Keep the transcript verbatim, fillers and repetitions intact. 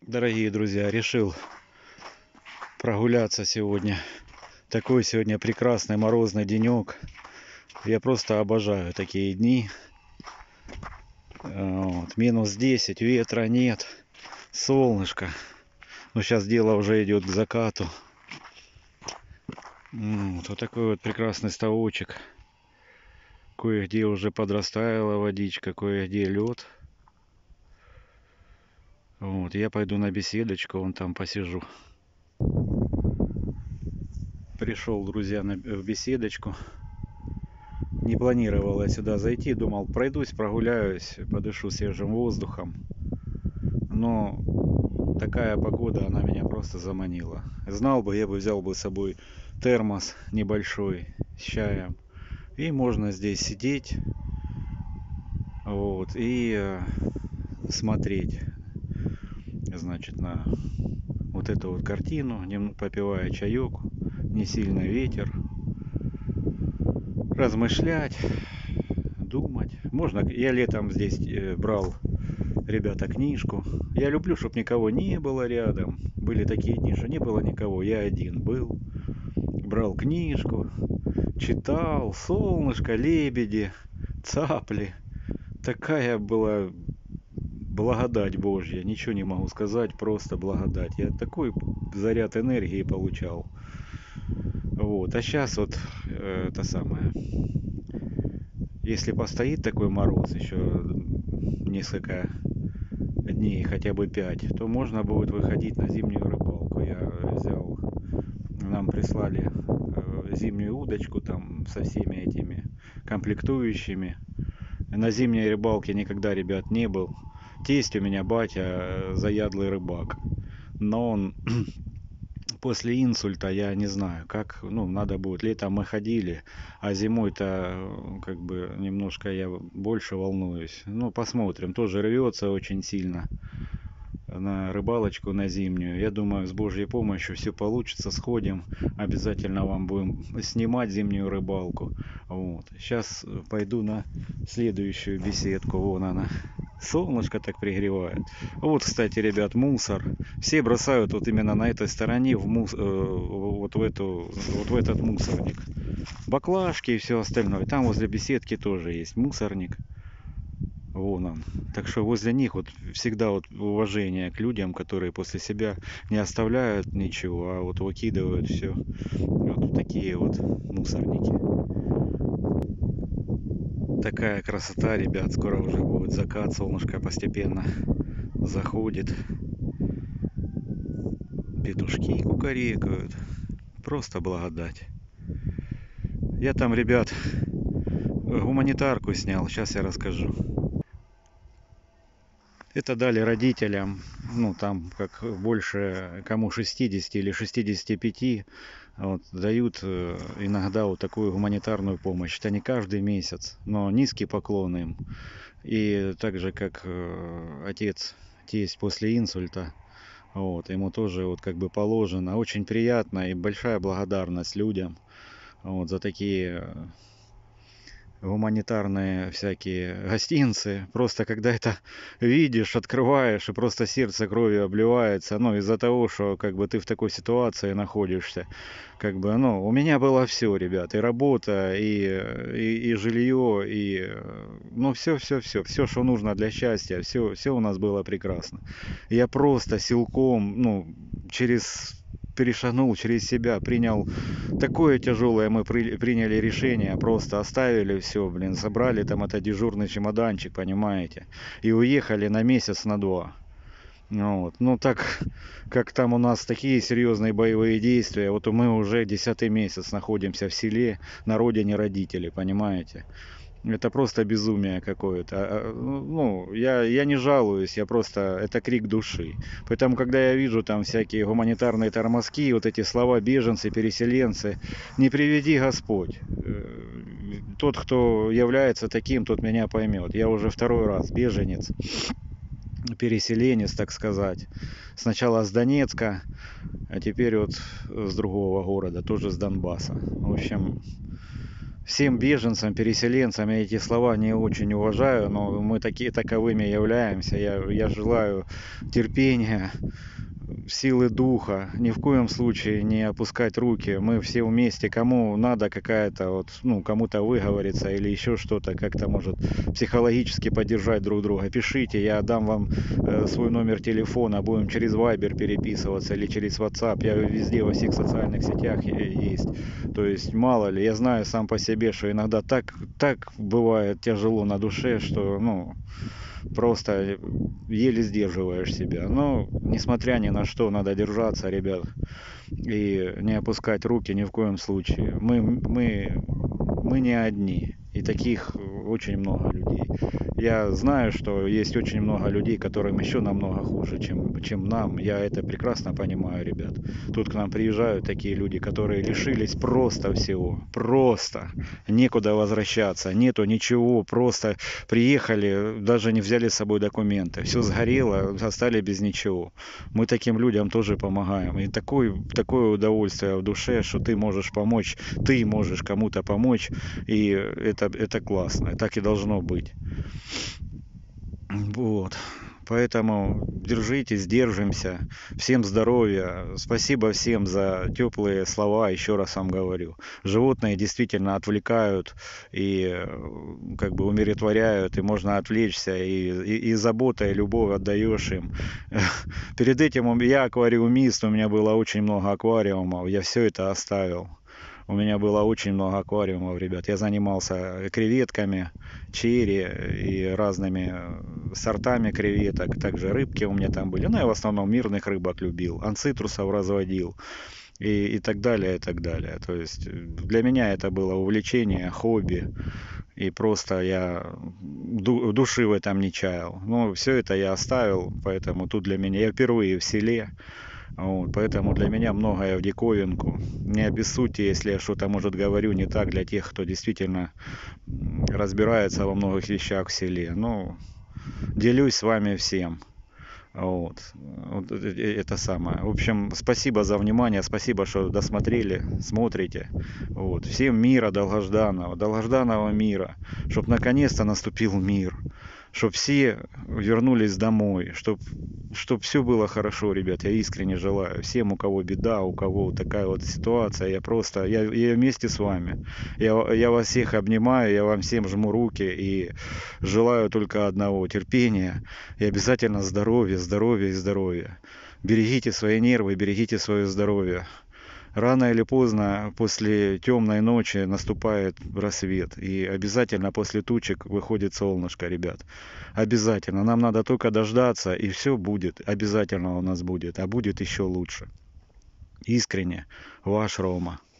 Дорогие друзья, решил прогуляться сегодня. Такой сегодня прекрасный морозный денек. Я просто обожаю такие дни. Вот. минус десять, ветра нет, солнышко. Но сейчас дело уже идет к закату. Вот, вот такой вот прекрасный ставочек. Кое-где уже подрастаяла водичка, кое-где лед. Вот, я пойду на беседочку, вон там посижу. Пришел, друзья, на, в беседочку. Не планировал я сюда зайти, думал, пройдусь, прогуляюсь, подышу свежим воздухом. Но такая погода, она меня просто заманила. Знал бы, я бы взял бы с собой термос небольшой с чаем. И можно здесь сидеть, вот, и э, смотреть, значит, на вот эту вот картину, попивая чаек, не сильно ветер, размышлять, думать. Можно, я летом здесь брал, ребята, книжку. Я люблю, чтобы никого не было рядом. Были такие дни, что не было никого, я один был. Брал книжку, читал, солнышко, лебеди, цапли. Такая была благодать Божья, ничего не могу сказать, просто благодать. Я такой заряд энергии получал. Вот, а сейчас вот э, это самое. Если постоит такой мороз еще несколько дней, хотя бы пять, то можно будет выходить на зимнюю рыбалку. Я взял, нам прислали э, зимнюю удочку там со всеми этими комплектующими. На зимней рыбалке никогда, ребят, не был. Тесть у меня батя заядлый рыбак, но он после инсульта, я не знаю, как, ну, надо будет. Летом мы ходили, а зимой-то как бы немножко я больше волнуюсь. Ну, посмотрим, тоже рвется очень сильно на рыбалочку на зимнюю. Я думаю, с Божьей помощью все получится, сходим, обязательно вам будем снимать зимнюю рыбалку. Вот. Сейчас пойду на следующую беседку, вон она. Солнышко так пригревает. Вот, кстати, ребят, мусор. Все бросают вот именно на этой стороне в мус... вот в эту, вот в этот мусорник. Баклажки и все остальное. Там возле беседки тоже есть мусорник. Вон он. Так что возле них вот всегда вот уважение к людям, которые после себя не оставляют ничего, а вот выкидывают все вот в такие вот мусорники. Такая красота, ребят, скоро уже будет закат, солнышко постепенно заходит. Петушки кукарекают. Просто благодать. Я там, ребят, гуманитарку снял, сейчас я расскажу. Это дали родителям, ну там как больше, кому шестьдесят или шестьдесят пять, вот, дают иногда вот такую гуманитарную помощь. Это не каждый месяц, но низкий поклон им. И так же как отец, тесть после инсульта, вот, ему тоже вот как бы положено. Очень приятно и большая благодарность людям вот, за такие гуманитарные всякие гостинцы. Просто когда это видишь, открываешь, и просто сердце кровью обливается, ну, из-за того, что как бы ты в такой ситуации находишься. Как бы, ну, у меня было все, ребят, и работа, и, и, и жилье, и, ну, все, все, все, все, что нужно для счастья, все, все у нас было прекрасно. Я просто силком, ну, через перешагнул через себя, принял такое тяжелое, мы при, приняли решение, просто оставили все, блин, собрали там это дежурный чемоданчик, понимаете, и уехали на месяц, на два. Вот. Ну так как там у нас такие серьезные боевые действия, вот мы уже десятый месяц находимся в селе, на родине родителей, понимаете. Это просто безумие какое-то. Ну, я, я не жалуюсь, я просто... Это крик души. Поэтому, когда я вижу там всякие гуманитарные тормозки, вот эти слова беженцы, переселенцы, не приведи Господь. Тот, кто является таким, тот меня поймет. Я уже второй раз беженец, переселенец, так сказать. Сначала с Донецка, а теперь вот с другого города, тоже с Донбасса. В общем... всем беженцам, переселенцам я эти слова не очень уважаю, но мы такие таковыми являемся. Я, я желаю терпения, силы духа, ни в коем случае не опускать руки. Мы все вместе, кому надо какая-то вот, ну, кому-то выговориться или еще что-то, как-то может психологически поддержать друг друга. Пишите, я дам вам э, свой номер телефона, будем через Viber переписываться или через WhatsApp. Я везде во всех социальных сетях есть. То есть мало ли, я знаю сам по себе, что иногда так, так бывает тяжело на душе, что, ну, просто еле сдерживаешь себя. Но, несмотря ни на что, надо держаться, ребят, и не опускать руки ни в коем случае. Мы, мы, мы не одни, и таких очень много людей. Я знаю, что есть очень много людей, которым еще намного хуже, чем, чем нам. Я это прекрасно понимаю, ребят. Тут к нам приезжают такие люди, которые лишились просто всего. Просто. Некуда возвращаться. Нету ничего. Просто приехали, даже не взяли с собой документы. Все сгорело, остались без ничего. Мы таким людям тоже помогаем. И такое, такое удовольствие в душе, что ты можешь помочь. Ты можешь кому-то помочь. И это, это классно. Так и должно быть. Вот. Поэтому держитесь, держимся. Всем здоровья. Спасибо всем за теплые слова, еще раз вам говорю. Животные действительно отвлекают и как бы умиротворяют, и можно отвлечься, и, и, и забота, и любовь отдаешь им. Перед этим я аквариумист, у меня было очень много аквариумов, я все это оставил. У меня было очень много аквариумов, ребят. Я занимался креветками, черри и разными сортами креветок. Также рыбки у меня там были. Ну, я в основном мирных рыбок любил. Анцитрусов разводил. И, и так далее, и так далее. То есть для меня это было увлечение, хобби. И просто я души в этом не чаял. Но все это я оставил. Поэтому тут для меня... Я впервые в селе. Вот, поэтому для меня многое в диковинку. Не обессудьте, если я что-то, может, говорю не так для тех, кто действительно разбирается во многих вещах в селе. Ну, делюсь с вами всем. Вот. Вот это самое. В общем, спасибо за внимание, спасибо, что досмотрели, смотрите. Вот. Всем мира долгожданного, долгожданного мира, чтобы наконец-то наступил мир. Чтобы все вернулись домой, чтобы чтоб все было хорошо, ребят. Я искренне желаю всем, у кого беда, у кого такая вот ситуация. Я просто, я, я вместе с вами. Я, я вас всех обнимаю, я вам всем жму руки и желаю только одного: терпения и обязательно здоровья, здоровья и здоровья. Берегите свои нервы, берегите свое здоровье. Рано или поздно после темной ночи наступает рассвет. И обязательно после тучек выходит солнышко, ребят. Обязательно. Нам надо только дождаться, и все будет. Обязательно у нас будет. А будет еще лучше. Искренне, ваш Рома.